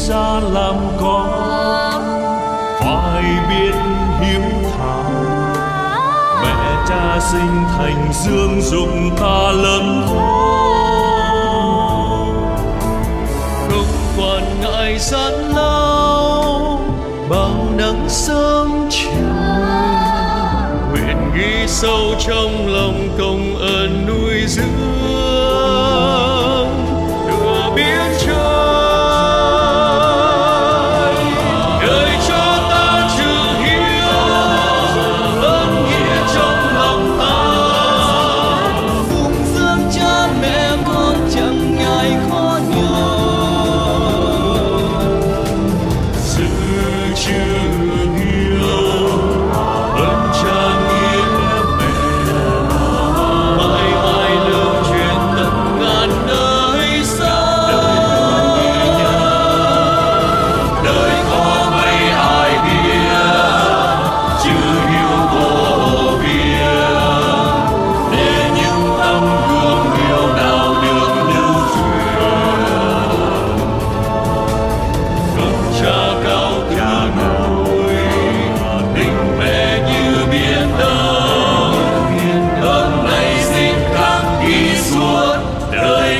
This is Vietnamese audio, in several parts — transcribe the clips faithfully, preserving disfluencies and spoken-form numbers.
ra làm con, phải biết hiếu thảo. Mẹ cha sinh thành dưỡng dục ta lớn khôn, không quản ngại gian lao bao nắng sớm chiều. Nguyện ghi sâu trong lòng công ơn nuôi dưỡng nửa biển trời. Đời cho ta chữ hiếu ơn nghĩa trong lòng ta, phụng dưỡng cha mẹ con chẳng ngại khó nhọc. Giữ chữ hiếu ơn cha nghĩa mẹ, mãi mãi lưu truyền tận ngàn đời sau. Đời có mấy ai biết chữ hiếu vô biên, để những tấm gương hiếu đạo được lưu truyền. Công cha cao cả núi, tình mẹ như biển đông, ơn này xin khắc ghi suốt đời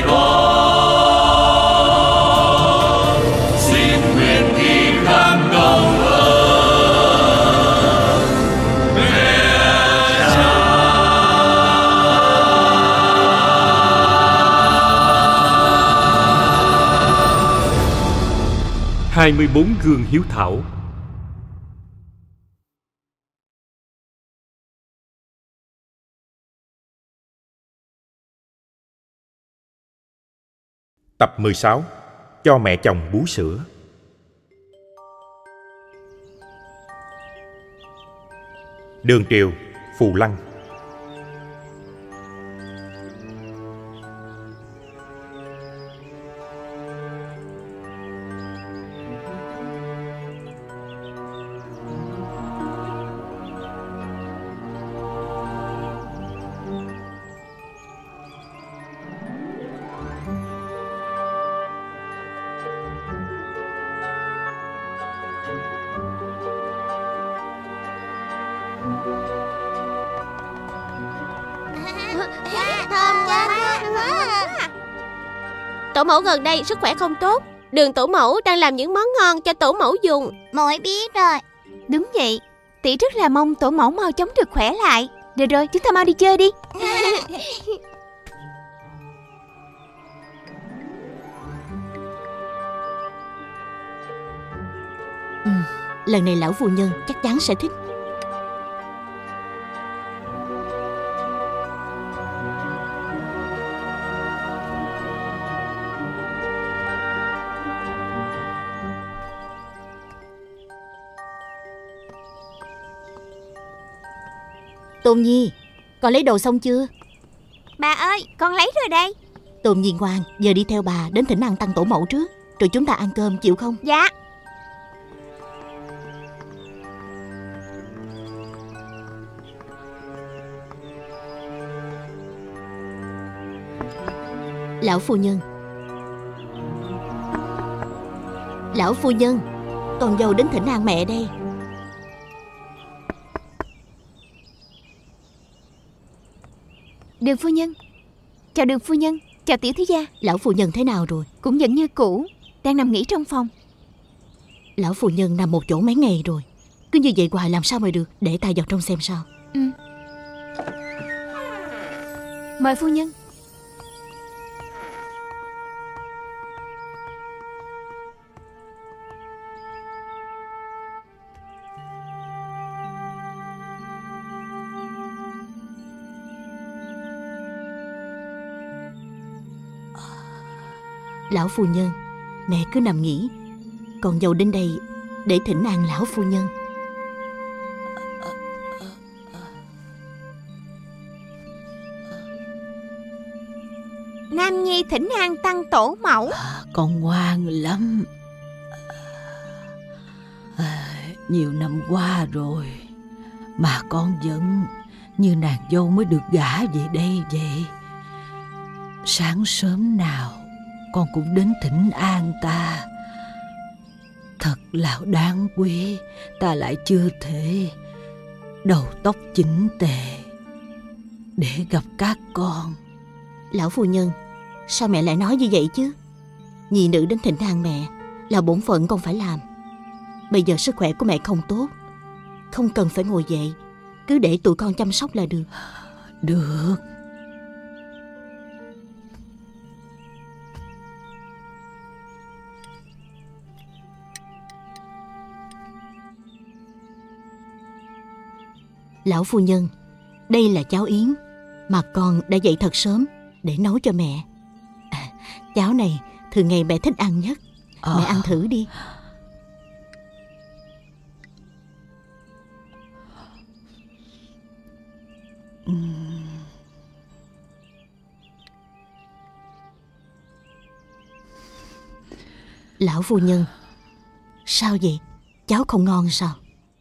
con. Xin nguyện ghi khắc công ơn mẹ cha. hai mươi bốn gương hiếu thảo. Tập mười sáu. Cho mẹ chồng bú sữa. Đường Triều, Phù Lăng. Thơm quá. Tổ mẫu gần đây sức khỏe không tốt. Đường tổ mẫu đang làm những món ngon cho tổ mẫu dùng. Muội biết rồi. Đúng vậy, tỷ rất là mong tổ mẫu mau chóng được khỏe lại. Được rồi, chúng ta mau đi chơi đi. Ừ, lần này lão phu nhân chắc chắn sẽ thích. Tôn Nhi, con lấy đồ xong chưa? Bà ơi, con lấy rồi đây. Tôn Nhi ngoan, giờ đi theo bà đến thỉnh an tăng tổ mẫu trước, rồi chúng ta ăn cơm, chịu không? Dạ. Lão phu nhân. Lão phu nhân, con dâu đến thỉnh an mẹ đây. Đường phu nhân. Chào đường phu nhân. Chào tiểu thiếu gia. Lão phu nhân thế nào rồi? Cũng vẫn như cũ, đang nằm nghỉ trong phòng. Lão phu nhân nằm một chỗ mấy ngày rồi, cứ như vậy hoài làm sao mà được. Để ta vào trong xem sao. Ừ. Mời phu nhân. Lão phu nhân, mẹ cứ nằm nghỉ, con dâu đến đây để thỉnh an lão phu nhân. Nam nhi thỉnh an tăng tổ mẫu. À, con ngoan lắm. À, nhiều năm qua rồi mà con vẫn như nàng dâu mới được gả về đây vậy. Sáng sớm nào con cũng đến thỉnh an ta, Thật là đáng quý, ta lại chưa thể đầu tóc chỉnh tề để gặp các con. Lão phu nhân, sao mẹ lại nói như vậy chứ? Nhi nữ đến thỉnh an mẹ là bổn phận con phải làm. Bây giờ sức khỏe của mẹ không tốt, không cần phải ngồi dậy, cứ để tụi con chăm sóc là được. Được. Lão phu nhân, đây là cháo yến mà con đã dậy thật sớm để nấu cho mẹ. À, cháo này thường ngày mẹ thích ăn nhất. à. Mẹ ăn thử đi. Lão phu nhân, sao vậy? Cháo không ngon sao?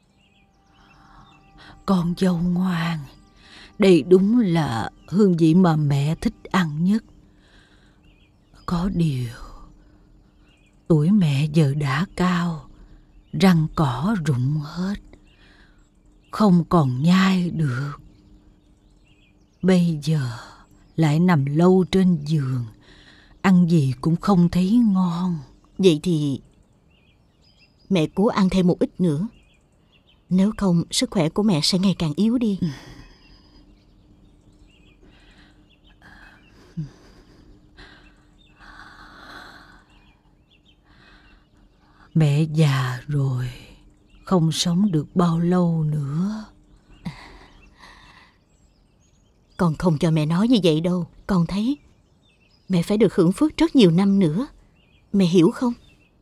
Con dâu ngoan, đây đúng là hương vị mà mẹ thích ăn nhất. Có điều, tuổi mẹ giờ đã cao, răng cỏ rụng hết, không còn nhai được. Bây giờ lại nằm lâu trên giường, ăn gì cũng không thấy ngon. Vậy thì mẹ cố ăn thêm một ít nữa, nếu không sức khỏe của mẹ sẽ ngày càng yếu đi. Mẹ già rồi, không sống được bao lâu nữa. Con không cho mẹ nói như vậy đâu. Con thấy mẹ phải được hưởng phước rất nhiều năm nữa. Mẹ hiểu không?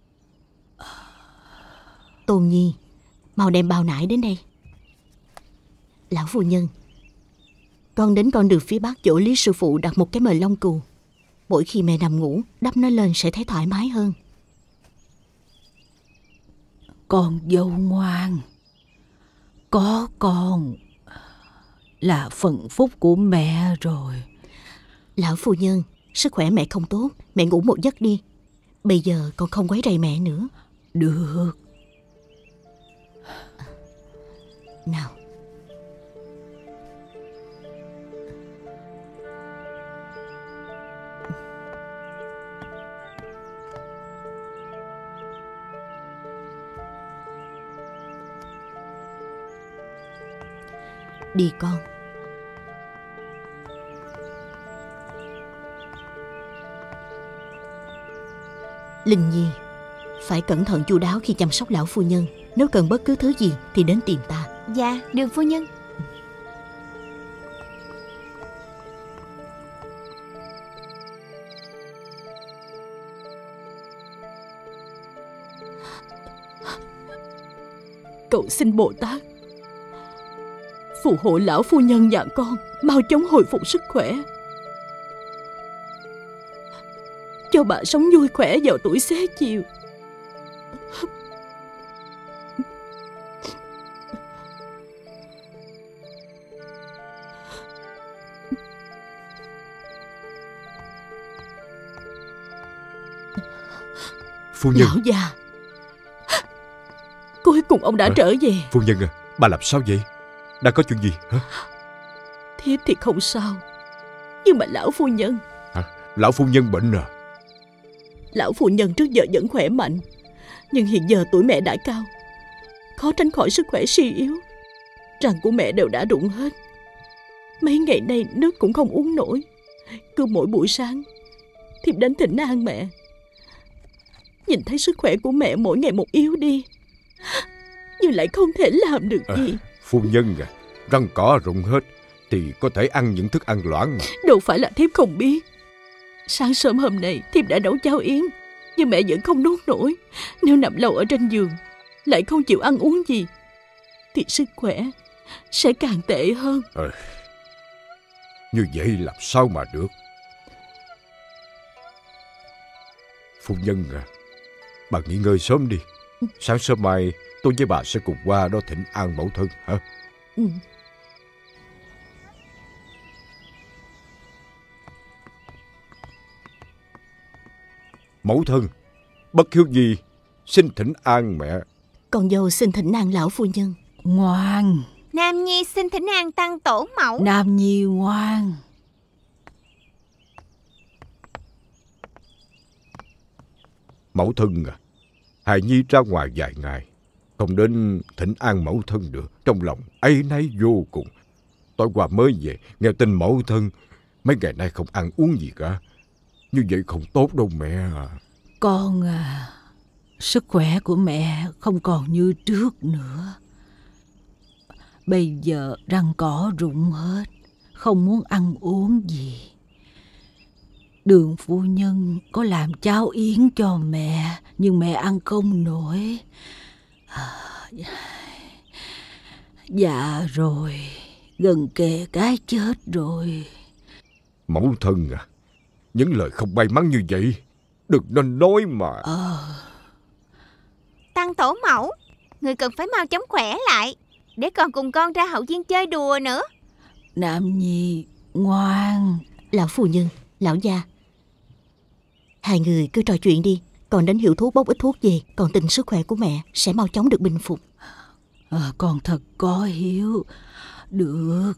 Tôn Nhi, mau đem bao nải đến đây. Lão phu nhân, con đến con đường phía bắc chỗ Lý sư phụ đặt một cái mền lông cừu. Mỗi khi mẹ nằm ngủ, đắp nó lên sẽ thấy thoải mái hơn. Con dâu ngoan, có con là phận phúc của mẹ rồi. Lão phu nhân, sức khỏe mẹ không tốt, mẹ ngủ một giấc đi. Bây giờ con không quấy rầy mẹ nữa. Được. Nào. Đi con. Linh Nhi, phải cẩn thận chu đáo khi chăm sóc lão phu nhân. Nếu cần bất cứ thứ gì thì đến tìm ta. Dạ, được phu nhân. Cầu xin Bồ Tát phù hộ lão phu nhân nhà con mau chóng hồi phục sức khỏe, cho bà sống vui khỏe vào tuổi xế chiều. Phu nhân. Lão già, cuối cùng ông đã à, trở về. Phu nhân à, bà làm sao vậy? Đã có chuyện gì hả? Thiếp thì không sao, nhưng mà lão phu nhân. À, lão phu nhân bệnh à? Lão phu nhân trước giờ vẫn khỏe mạnh, nhưng hiện giờ tuổi mẹ đã cao, khó tránh khỏi sức khỏe suy yếu. Răng của mẹ đều đã rụng hết. Mấy ngày nay nước cũng không uống nổi. Cứ mỗi buổi sáng thiếp đến thỉnh an mẹ, nhìn thấy sức khỏe của mẹ mỗi ngày một yếu đi, nhưng lại không thể làm được gì. À, phu nhân à, răng cỏ rụng hết thì có thể ăn những thức ăn loãng mà. Đâu phải là thiếp không biết. Sáng sớm hôm nay thiếp đã nấu cháo yến, nhưng mẹ vẫn không nuốt nổi. Nếu nằm lâu ở trên giường lại không chịu ăn uống gì thì sức khỏe sẽ càng tệ hơn. À, như vậy làm sao mà được. Phu nhân à, bà nghỉ ngơi sớm đi. Sáng sớm mai tôi với bà sẽ cùng qua đó thỉnh an mẫu thân hả? Ừ. Mẫu thân, bất hiếu gì xin thỉnh an mẹ. Con dâu xin thỉnh an lão phu nhân. Ngoan. Nam nhi xin thỉnh an tăng tổ mẫu. Nam nhi ngoan. Mẫu thân à, hài nhi ra ngoài vài ngày, không đến thỉnh an mẫu thân được, trong lòng áy náy vô cùng. Tối qua mới về, nghe tin mẫu thân mấy ngày nay không ăn uống gì cả. Như vậy không tốt đâu mẹ à. Con à, sức khỏe của mẹ không còn như trước nữa. Bây giờ răng cỏ rụng hết, không muốn ăn uống gì. Đường phu nhân có làm cháo yến cho mẹ, nhưng mẹ ăn không nổi. À, dạ rồi, gần kề cái chết rồi. Mẫu thân à, những lời không may mắn như vậy đừng nên nói mà. Ờ. Tăng tổ mẫu, người cần phải mau chóng khỏe lại, để còn cùng con ra hậu viên chơi đùa nữa. Nam nhi ngoan. Lão phu nhân, lão gia, hai người cứ trò chuyện đi. Còn đến hiệu thuốc bốc ít thuốc về, còn tình sức khỏe của mẹ sẽ mau chóng được bình phục. À, con thật có hiếu. Được.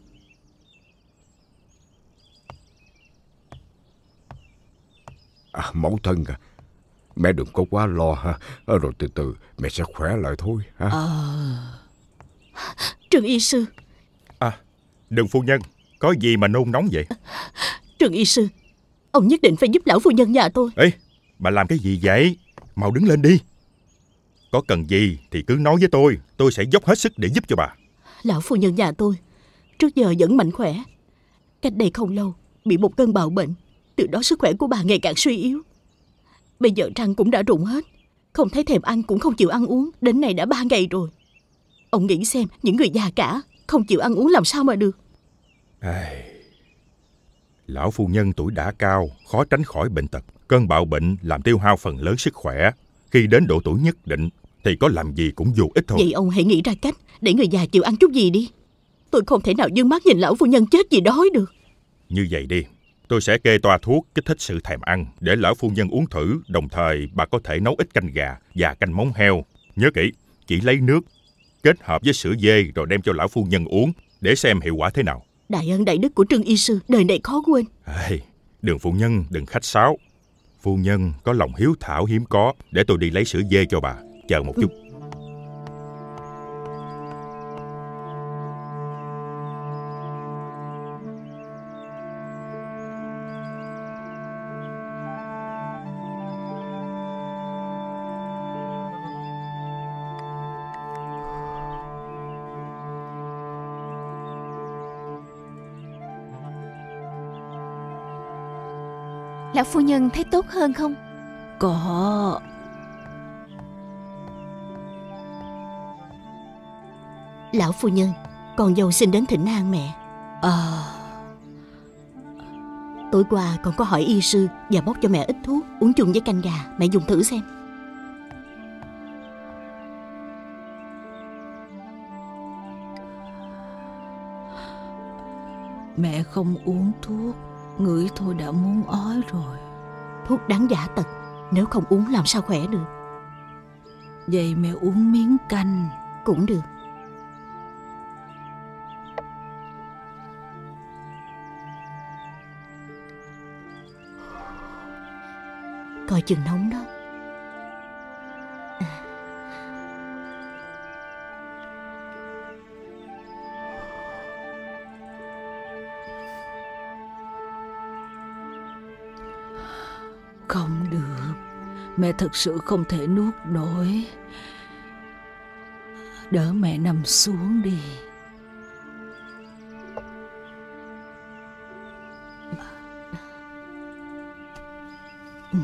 À, mẫu thân à, mẹ đừng có quá lo ha, rồi từ từ mẹ sẽ khỏe lại thôi ha. Ờ. Trương y sư. À, Đường phu nhân, có gì mà nôn nóng vậy? Trương y sư, ông nhất định phải giúp lão phu nhân nhà tôi. Ê, bà làm cái gì vậy? Mau đứng lên đi. Có cần gì thì cứ nói với tôi, tôi sẽ dốc hết sức để giúp cho bà. Lão phu nhân nhà tôi trước giờ vẫn mạnh khỏe, cách đây không lâu bị một cơn bạo bệnh, từ đó sức khỏe của bà ngày càng suy yếu. Bây giờ răng cũng đã rụng hết, không thấy thèm ăn cũng không chịu ăn uống, đến nay đã ba ngày rồi. Ông nghĩ xem, những người già cả không chịu ăn uống làm sao mà được. Ai... Lão phu nhân tuổi đã cao, khó tránh khỏi bệnh tật. Cơn bạo bệnh làm tiêu hao phần lớn sức khỏe. Khi đến độ tuổi nhất định thì có làm gì cũng vô ích thôi. Vậy ông hãy nghĩ ra cách để người già chịu ăn chút gì đi. Tôi không thể nào dương mắt nhìn lão phu nhân chết vì đói được. Như vậy đi, tôi sẽ kê toa thuốc kích thích sự thèm ăn để lão phu nhân uống thử. Đồng thời bà có thể nấu ít canh gà và canh móng heo. Nhớ kỹ, chỉ lấy nước kết hợp với sữa dê rồi đem cho lão phu nhân uống để xem hiệu quả thế nào. Đại ân đại đức của Trương y sư đời này khó quên. Ê, Đường phu nhân đừng khách sáo. Phu nhân có lòng hiếu thảo hiếm có. Để tôi đi lấy sữa dê cho bà. Chờ một chút. Lão phu nhân thấy tốt hơn không? Có. Lão phu nhân, con dâu xin đến thỉnh an mẹ. Ờ. Tối qua con có hỏi y sư và bốc cho mẹ ít thuốc uống chung với canh gà. Mẹ dùng thử xem. Mẹ không uống thuốc, ngửi thôi đã muốn ói rồi. Thuốc đáng giả tật, nếu không uống làm sao khỏe được. Vậy mẹ uống miếng canh. Cũng được. Coi chừng nóng đó. Không được, mẹ thật sự không thể nuốt nổi. Đỡ mẹ nằm xuống đi. Ừ.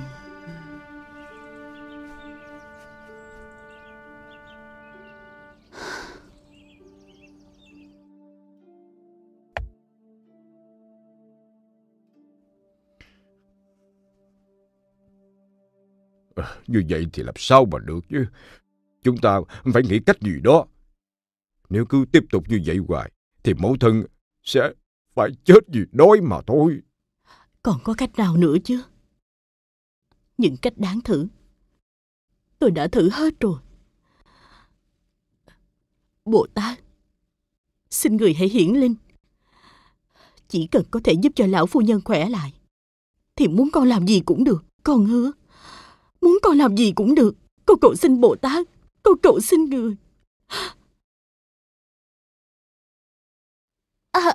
À, như vậy thì làm sao mà được chứ. Chúng ta phải nghĩ cách gì đó. Nếu cứ tiếp tục như vậy hoài thì mẫu thân sẽ phải chết vì đói mà thôi. Còn có cách nào nữa chứ? Những cách đáng thử. Tôi đã thử hết rồi. Bồ Tát, xin người hãy hiển linh. Chỉ cần có thể giúp cho lão phu nhân khỏe lại thì muốn con làm gì cũng được. Con hứa, muốn con làm gì cũng được. Con cầu xin Bồ Tát, con cầu xin người. Hả?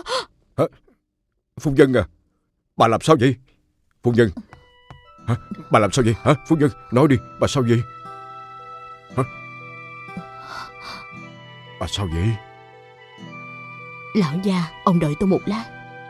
Phu nhân à, bà làm sao vậy? Phu nhân, hả? Bà làm sao vậy? Hả? Phu nhân, nói đi, bà sao vậy? Hả? Bà sao vậy? Lão già, ông đợi tôi một lát.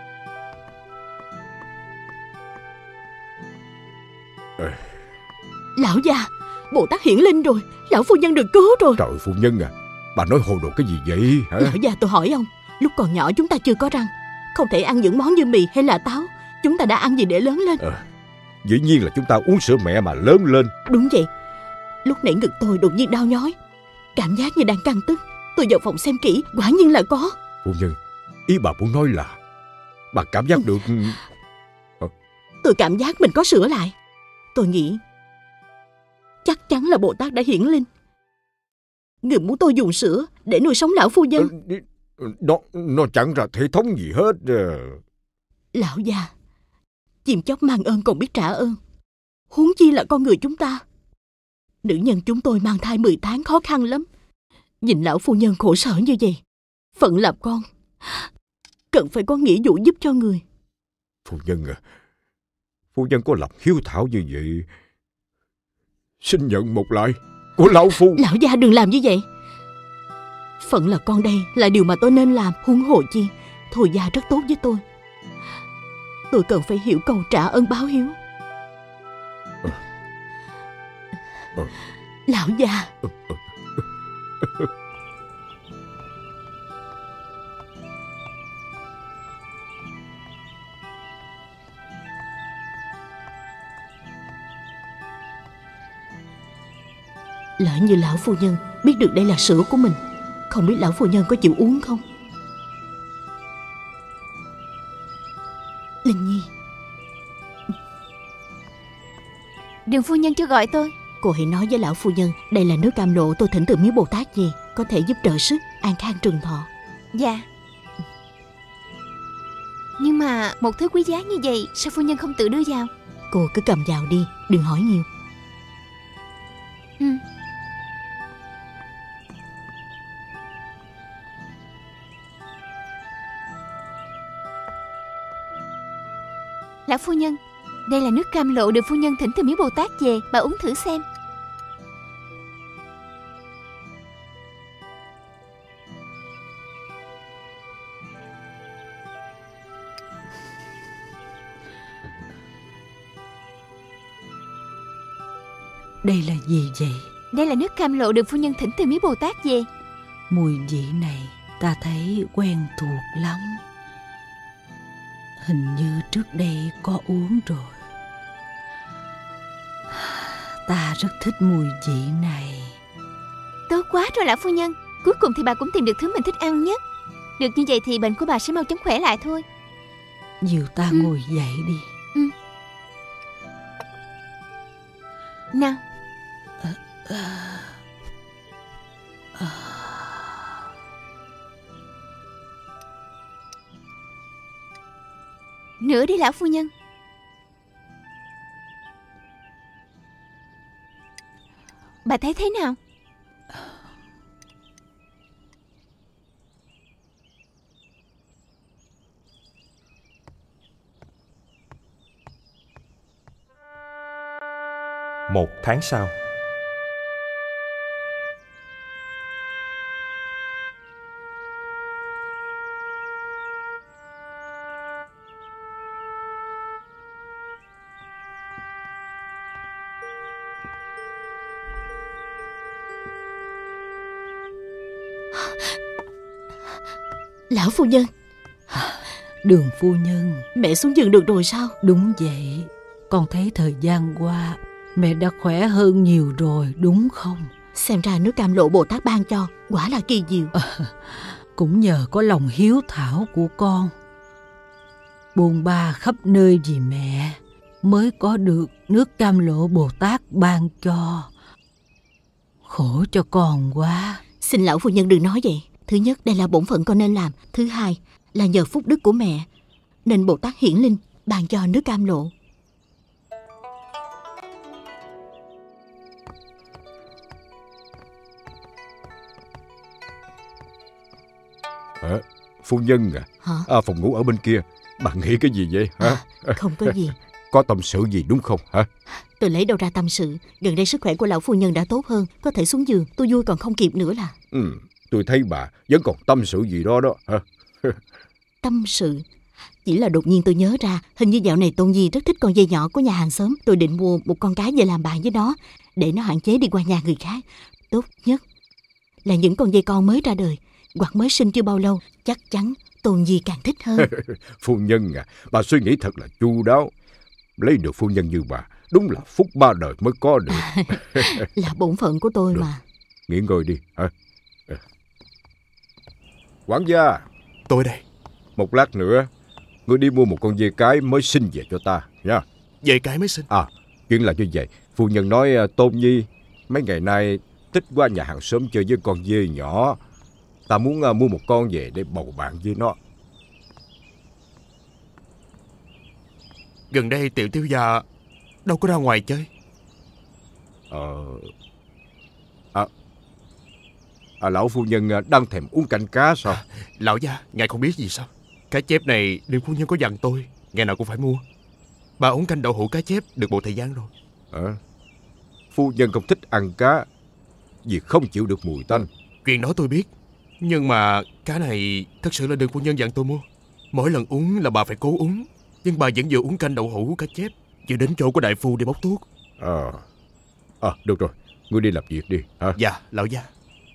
À. Lão già, Bồ Tát hiển linh rồi. Lão phu nhân được cứu rồi. Trời, phu nhân à, bà nói hồ đồ cái gì vậy hả? Lão già, tôi hỏi ông, lúc còn nhỏ chúng ta chưa có răng, không thể ăn những món như mì hay là táo. Chúng ta đã ăn gì để lớn lên? À, dĩ nhiên là chúng ta uống sữa mẹ mà lớn lên. Đúng vậy. Lúc nãy ngực tôi đột nhiên đau nhói, cảm giác như đang căng tức. Tôi vào phòng xem kỹ, quả nhiên là có. Phu nhân, ý bà muốn nói là bà cảm giác được... À. Tôi cảm giác mình có sữa lại. Tôi nghĩ chắc chắn là Bồ Tát đã hiển linh. Người muốn tôi dùng sữa để nuôi sống lão phu nhân. Nó, nó chẳng ra thể thống gì hết. Lão già, chim chóc mang ơn còn biết trả ơn, huống chi là con người chúng ta. Nữ nhân chúng tôi mang thai mười tháng khó khăn lắm. Nhìn lão phu nhân khổ sở như vậy, phận làm con cần phải có nghĩa vụ giúp cho người. Phu nhân à, phu nhân có lòng hiếu thảo như vậy, xin nhận một lại của lão phu. Lão già đừng làm như vậy. Phận là con đây là điều mà tôi nên làm. Huống hồ chi Thôi già rất tốt với tôi. Tôi cần phải hiểu câu trả ơn báo hiếu. à. À. Lão già. Lỡ như lão phu nhân biết được đây là sữa của mình, không biết lão phu nhân có chịu uống không? Linh Nhi. Đường phu nhân chưa gọi tôi. Cô hãy nói với lão phu nhân đây là nước cam lộ tôi thỉnh từ miếu Bồ Tát về, có thể giúp trợ sức an khang trường thọ. Dạ. Nhưng mà một thứ quý giá như vậy sao phu nhân không tự đưa vào? Cô cứ cầm vào đi, đừng hỏi nhiều. Ừ. Lão phu nhân, đây là nước cam lộ được phu nhân thỉnh từ miếu Bồ Tát về, bà uống thử xem. Đây là gì vậy? Đây là nước cam lộ được phu nhân thỉnh từ miếu Bồ Tát về. Mùi vị này ta thấy quen thuộc lắm. Hình như trước đây có uống rồi. Ta rất thích mùi vị này. Tốt quá rồi lão phu nhân. Cuối cùng thì bà cũng tìm được thứ mình thích ăn nhất. Được như vậy thì bệnh của bà sẽ mau chóng khỏe lại thôi. Dìu ta ừ. ngồi dậy đi. Ừ. Nào. à, à, à. Nữa đi lão phu nhân. Bà thấy thế nào? Một tháng sau. Lão phu nhân. Đường phu nhân. Mẹ xuống giường được rồi sao? Đúng vậy. Con thấy thời gian qua mẹ đã khỏe hơn nhiều rồi đúng không? Xem ra nước cam lộ Bồ Tát ban cho quả là kỳ diệu. à, Cũng nhờ có lòng hiếu thảo của con, bôn ba khắp nơi vì mẹ, mới có được nước cam lộ Bồ Tát ban cho. Khổ cho con quá. Xin lão phu nhân đừng nói vậy. Thứ nhất, đây là bổn phận con nên làm. Thứ hai, là nhờ phúc đức của mẹ nên Bồ Tát hiển linh ban cho nước cam lộ. Hả? Phu nhân à? Hả? À, phòng ngủ ở bên kia. Bạn nghĩ cái gì vậy hả? À, không có gì. Có tâm sự gì đúng không hả? Tôi lấy đâu ra tâm sự. Gần đây sức khỏe của lão phu nhân đã tốt hơn, có thể xuống giường. Tôi vui còn không kịp nữa là. Ừ, tôi thấy bà vẫn còn tâm sự gì đó đó hả? Tâm sự? Chỉ là đột nhiên tôi nhớ ra, hình như dạo này Tôn Nhi rất thích con dê nhỏ của nhà hàng xóm. Tôi định mua một con cái về làm bạn với nó, để nó hạn chế đi qua nhà người khác. Tốt nhất là những con dê con mới ra đời hoặc mới sinh chưa bao lâu. Chắc chắn Tôn Nhi càng thích hơn. Phu nhân à, bà suy nghĩ thật là chu đáo. Lấy được phu nhân như bà đúng là phúc ba đời mới có được. Là bổn phận của tôi. Được. Mà nghỉ ngơi đi hả? Quản gia, tôi đây. Một lát nữa ngươi đi mua một con dê cái mới sinh về cho ta nha. Dê cái mới sinh? À, chuyện là như vậy. Phu nhân nói Tôn Nhi mấy ngày nay thích qua nhà hàng xóm chơi với con dê nhỏ. Ta muốn uh, mua một con về để bầu bạn với nó. Gần đây Tiểu thiếu gia đâu có ra ngoài chơi. Ờ... À, à, lão phu nhân đang thèm uống canh cá sao? À, lão gia, ngài không biết gì sao? Cá chép này Điền phu nhân có dặn tôi ngày nào cũng phải mua. Bà uống canh đậu hũ cá chép được một thời gian rồi. À, phu nhân không thích ăn cá vì không chịu được mùi tanh. Chuyện đó tôi biết. Nhưng mà cá này thật sự là Điền phu nhân dặn tôi mua. Mỗi lần uống là bà phải cố uống. Nhưng bà vẫn vừa uống canh đậu hũ cá chép, vừa đến chỗ của đại phu để bốc thuốc. À, à được rồi, ngươi đi làm việc đi hả? Dạ, lão gia.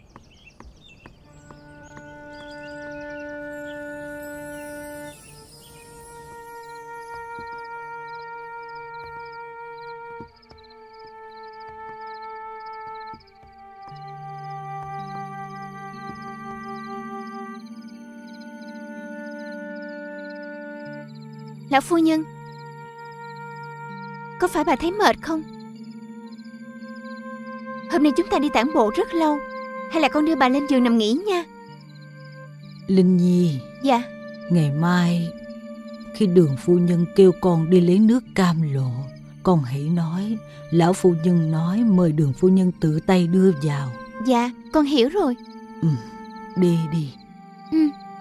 Lão phu nhân, có phải bà thấy mệt không? Hôm nay chúng ta đi tản bộ rất lâu. Hay là con đưa bà lên giường nằm nghỉ nha. Linh Nhi. Dạ. Ngày mai khi Đường phu nhân kêu con đi lấy nước cam lộ, con hãy nói lão phu nhân nói mời Đường phu nhân tự tay đưa vào. Dạ, con hiểu rồi. Ừ, đi đi. Ừ.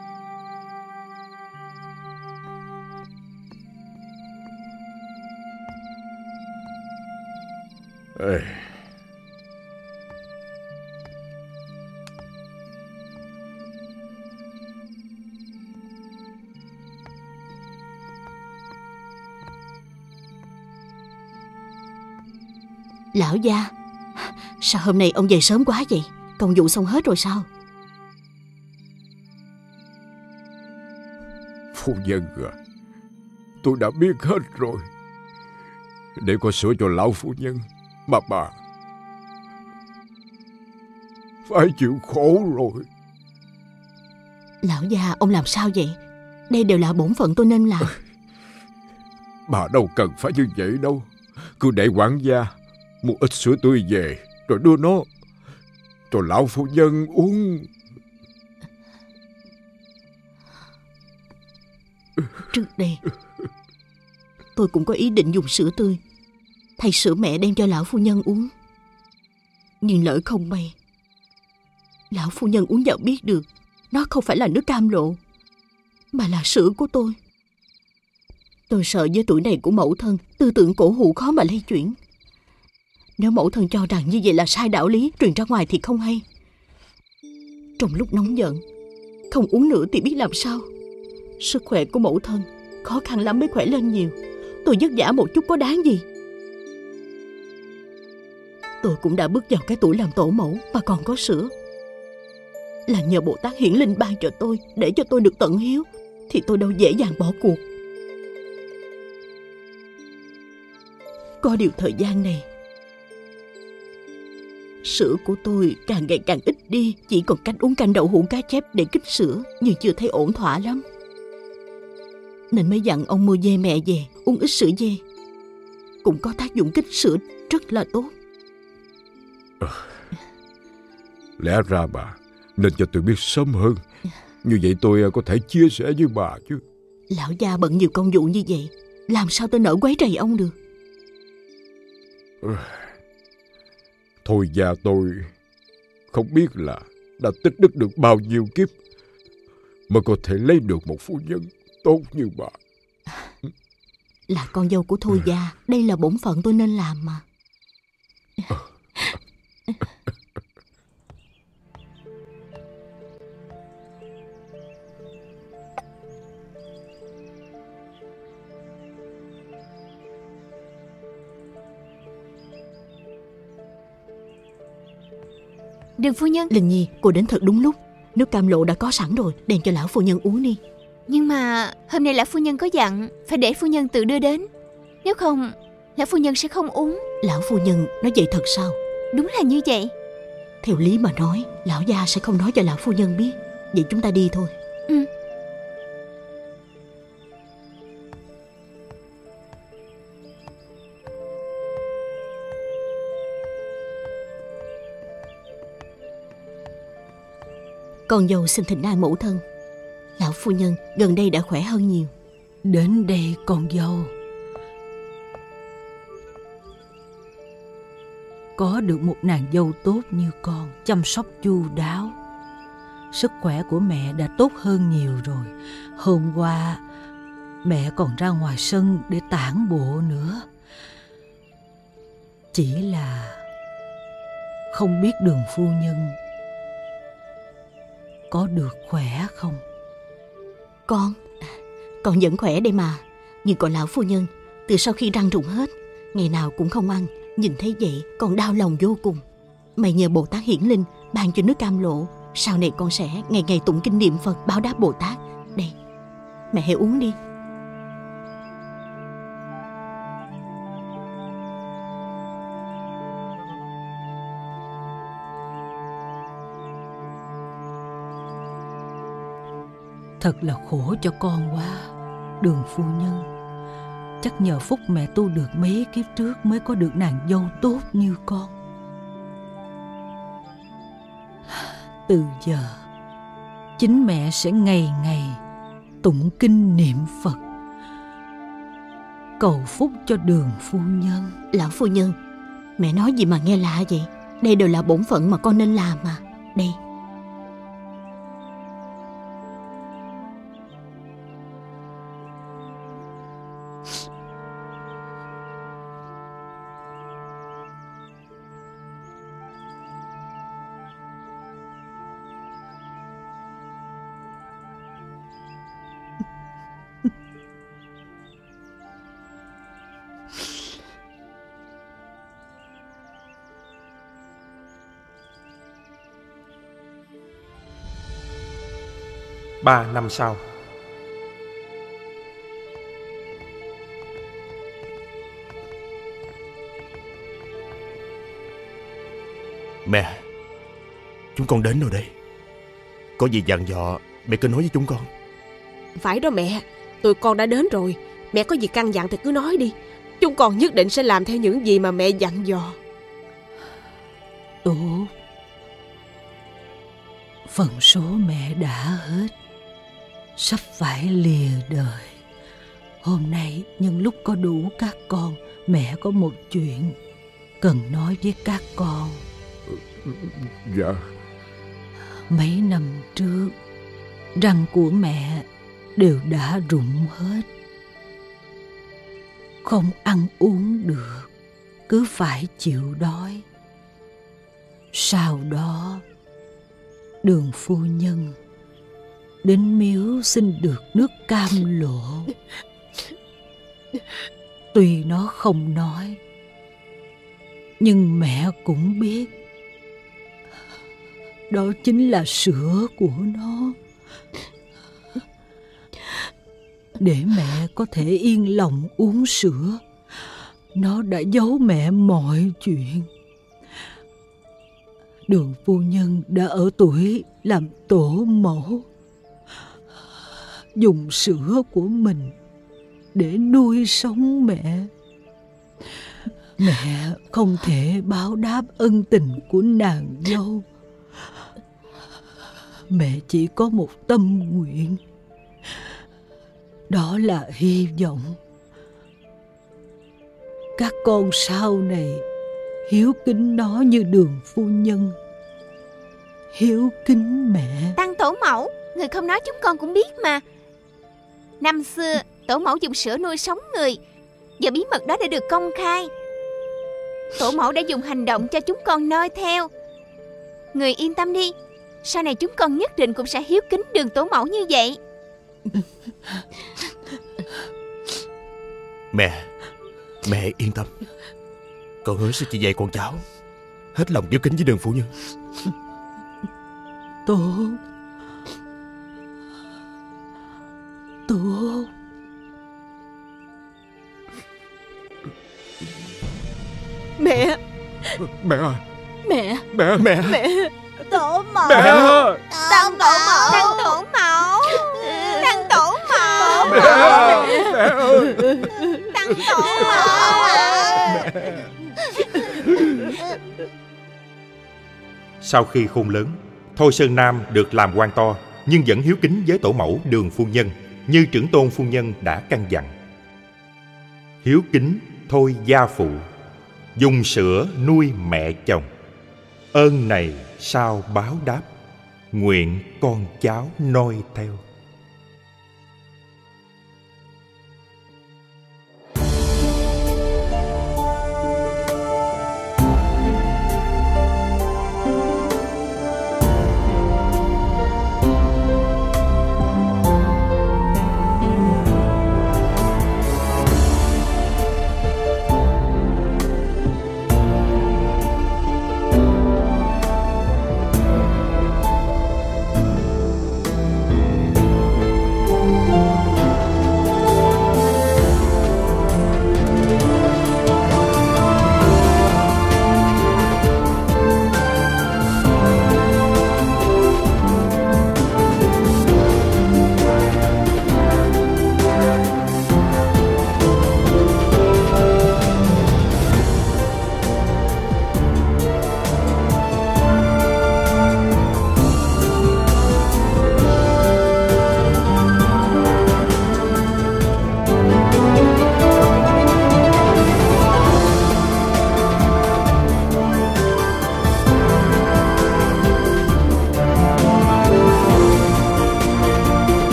Ê. Lão gia, sao hôm nay ông về sớm quá vậy? Công vụ xong hết rồi sao? Phu nhân à, tôi đã biết hết rồi. Để có sửa cho lão phu nhân mà bà phải chịu khổ rồi. Lão gia, ông làm sao vậy? Đây đều là bổn phận tôi nên làm. Bà đâu cần phải như vậy đâu. Cứ để quản gia mua ít sữa tươi về rồi đưa nó cho lão phu nhân uống. Trước đây tôi cũng có ý định dùng sữa tươi thay sữa mẹ đem cho lão phu nhân uống. Nhưng lỡ không may, lão phu nhân uống vào biết được nó không phải là nước cam lộ, mà là sữa của tôi. Tôi sợ với tuổi này của mẫu thân, tư tưởng cổ hủ khó mà lay chuyển. Nếu mẫu thân cho rằng như vậy là sai đạo lý, truyền ra ngoài thì không hay. Trong lúc nóng giận, không uống nữa thì biết làm sao. Sức khỏe của mẫu thân khó khăn lắm mới khỏe lên nhiều. Tôi vất vả một chút có đáng gì. Tôi cũng đã bước vào cái tuổi làm tổ mẫu mà còn có sữa. Là nhờ Bồ Tát hiển linh ban cho tôi, để cho tôi được tận hiếu, thì tôi đâu dễ dàng bỏ cuộc. Có điều thời gian này, sữa của tôi càng ngày càng ít đi, chỉ còn cách uống canh đậu hũ cá chép để kích sữa, nhưng chưa thấy ổn thỏa lắm. Nên mới dặn ông mua dê mẹ về, uống ít sữa dê. Cũng có tác dụng kích sữa rất là tốt. Lẽ ra bà nên cho tôi biết sớm hơn. Như vậy tôi có thể chia sẻ với bà chứ. Lão gia bận nhiều công vụ như vậy, làm sao tôi nỡ quấy rầy ông được. Thôi già tôi không biết là đã tích đức được bao nhiêu kiếp mà có thể lấy được một phu nhân tốt như bà. Là con dâu của Thôi gia, đây là bổn phận tôi nên làm mà. Đường phu nhân. Linh Nhi, cô đến thật đúng lúc. Nước cam lộ đã có sẵn rồi, đem cho lão phu nhân uống đi. Nhưng mà hôm nay lão phu nhân có dặn phải để phu nhân tự đưa đến, nếu không lão phu nhân sẽ không uống. Lão phu nhân nói vậy thật sao? Đúng là như vậy. Theo lý mà nói, lão gia sẽ không nói cho lão phu nhân biết. Vậy chúng ta đi thôi. Ừ. Con dâu xin thỉnh an mẫu thân. Lão phu nhân gần đây đã khỏe hơn nhiều. Đến đây con dâu. Có được một nàng dâu tốt như con, chăm sóc chu đáo, sức khỏe của mẹ đã tốt hơn nhiều rồi. Hôm qua mẹ còn ra ngoài sân để tản bộ nữa. Chỉ là không biết Đường phu nhân có được khỏe không? Con Con vẫn khỏe đây mà. Nhưng còn lão phu nhân, từ sau khi răng rụng hết, ngày nào cũng không ăn. Nhìn thấy vậy con đau lòng vô cùng. Mày nhờ Bồ Tát hiển linh ban cho nước cam lộ, sau này con sẽ ngày ngày tụng kinh niệm Phật báo đáp Bồ Tát. Đây, mẹ hãy uống đi. Thật là khổ cho con quá, Đường phu nhân. Chắc nhờ phúc mẹ tu được mấy kiếp trước mới có được nàng dâu tốt như con. Từ giờ chính mẹ sẽ ngày ngày tụng kinh niệm Phật, cầu phúc cho Đường phu nhân. Lão phu nhân, mẹ nói gì mà nghe lạ vậy? Đây đều là bổn phận mà con nên làm mà. Đây. Ba năm sau. Mẹ, chúng con đến rồi đây. Có gì dặn dò mẹ cứ nói với chúng con. Phải đó mẹ, tụi con đã đến rồi. Mẹ có gì căn dặn thì cứ nói đi. Chúng con nhất định sẽ làm theo những gì mà mẹ dặn dò. Tốt. Phần số mẹ đã hết, sắp phải lìa đời. Hôm nay nhân lúc có đủ các con, mẹ có một chuyện cần nói với các con. Dạ. Mấy năm trước, răng của mẹ đều đã rụng hết, không ăn uống được, cứ phải chịu đói. Sau đó Đường phu nhân đến miếu xin được nước cam lộ. Tuy nó không nói, nhưng mẹ cũng biết đó chính là sữa của nó. Để mẹ có thể yên lòng uống sữa, nó đã giấu mẹ mọi chuyện. Đường phu nhân đã ở tuổi làm tổ mẫu, dùng sữa của mình để nuôi sống mẹ. Mẹ không thể báo đáp ân tình của nàng dâu, mẹ chỉ có một tâm nguyện. Đó là hy vọng các con sau này hiếu kính nó như Đường phu nhân hiếu kính mẹ. Tăng tổ mẫu, người không nói chúng con cũng biết mà. Năm xưa tổ mẫu dùng sữa nuôi sống người, giờ bí mật đó đã được công khai. Tổ mẫu đã dùng hành động cho chúng con noi theo. Người yên tâm đi, sau này chúng con nhất định cũng sẽ hiếu kính Đường tổ mẫu như vậy. Mẹ, mẹ yên tâm. Con hứa sẽ chỉ dạy con cháu hết lòng hiếu kính với Đường phu nhân. Tốt. Tốt. Mẹ. Mẹ ơi. Mẹ. Mẹ. Mẹ. Mẹ. Tổ mẫu. Mẹ. Tăng tổ mẫu. Tăng tổ mẫu. Tăng tổ mẫu. Mẹ ơi. Mẹ ơi. Tăng tổ mẫu. Sau khi khôn lớn, Thôi Sơn Nam được làm quan to, nhưng vẫn hiếu kính với tổ mẫu Đường phu nhân như trưởng tôn phu nhân đã căn dặn. Hiếu kính Thôi gia phụ, dùng sữa nuôi mẹ chồng. Ơn này sao báo đáp, nguyện con cháu noi theo.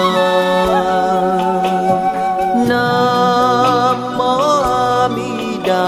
Nam mô A Di Đà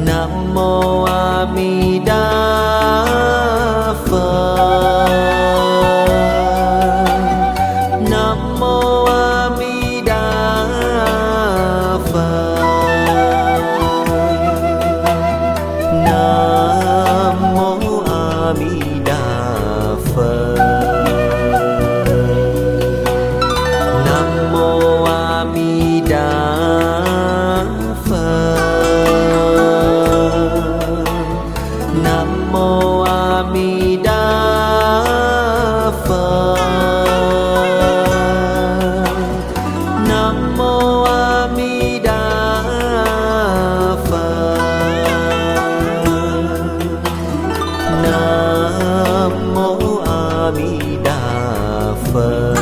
Nam mô A Di Đà Phật. Nam mô A Di Đà Phật. Nam mô A Di Đà Phật. Nam mô A Di Đà Phật. Nam mô A Di Đà Phật. Nam mô A Di Đà Phật. Nam mô A Di Đà Phật.